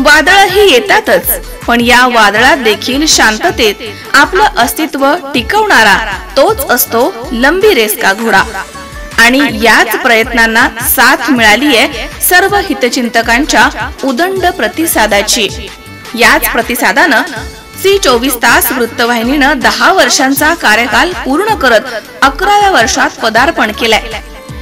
वादळही येतातच, पण या वादळात देखील शांततेत आपलं अस्तित्व टिकवणारा तोच असतो लंबी रेस का घोडा। आणि याच प्रयत्नांना साथ मिळाली आहे सर्व हितचिंतकांच्या उदंड प्रतिसादाची। याच प्रतिसादानं सी24 तास वृत्तवाहिनीनं 10 वर्षांचा कार्यकाल पूर्ण करत 11व्या वर्षात पदार्पण केलंय।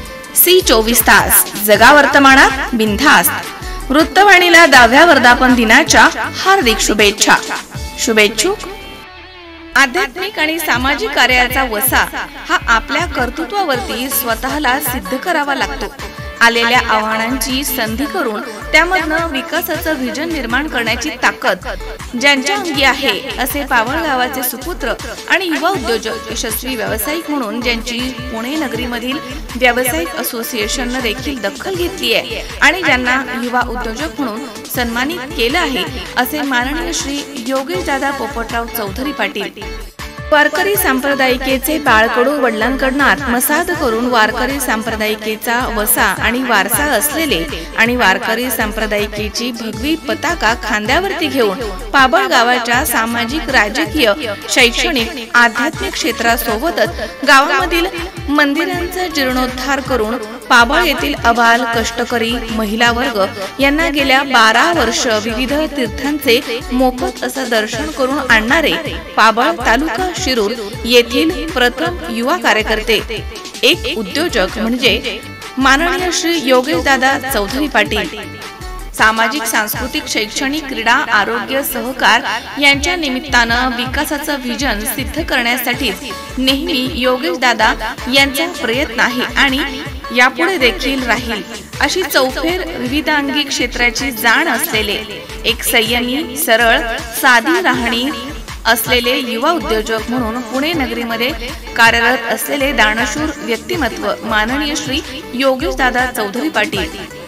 सी24 तास जगा वर्तमानात बिनधास्त। वृत्तवाहिनीला 10व्या वर्धापन दिनाच्या हार्दिक शुभेच्छा। शुभेच्छुक आध्यात्मिक आणि सामाजिक कार्याचा वसा हा आपल्या कर्तृत्वावरती स्वतःला सिद्ध करावा लागतो। आलेल्या आव्हानांची संधी करून त्यामधनं विकासाचं व्हिजन निर्माण करण्याची ताकद ज्यांच्या अंगी आहे असे पावळ गावाचे सुपुत्र आणि युवा उद्योजक, यशस्वी व्यावसायिक म्हणून ज्यांची पुणे नगरीमधील व्यावसायिक असोसिएशनने देखील दखल घेतली आहे आणि ज्यांना युवा उद्योजक म्हणून सन्मानित केलं आहे असे माननीय श्री योगेशदादा पोपटराव चौधरी पाटील। वारकरी सांप्रदायिकेचे बाळकडू वडिलांकडून आत्मसात करून वारकरी सांप्रदायिकेचा वसा आणि वारसा असलेले आणि वारकरी सांप्रदायिकेची भगवी पताका खांद्यावरती घेऊन पाबळ गावाच्या सामाजिक, राजकीय, शैक्षणिक, आध्यात्मिक क्षेत्रासोबतच गावामधील मंदिरांचा जीर्णोद्धार करून पाबळ येथील अबाल, कष्टकरी महिला वर्ग यांना गेल्या 12 वर्ष विविध तीर्थांचे मोफत असं दर्शन करून आणणारे पाबळ तालुका शिरूर येथील प्रथम युवा कार्यकर्ते, एक उद्योजक म्हणजे माननीय श्री योगेशदादा चौधरी पाटील। सामाजिक, सांस्कृतिक, शैक्षणिक, क्रीडा, आरोग्य, सहकार यांच्या निमित्तानं विकासाचं व्हिजन सिद्ध करण्यासाठी नेहमी योगेशदादा यांचा प्रयत्न आहे आणि यापुढे देखील राहील अशी चौफेर विविधांगी क्षेत्राची जाण असलेले, एक संयमी, सरळ, साधी राहणी असलेले युवा उद्योजक म्हणून पुणे नगरीमध्ये कार्यरत असलेले दानशूर व्यक्तिमत्व माननीय श्री योगेशदादा चौधरी पाटील।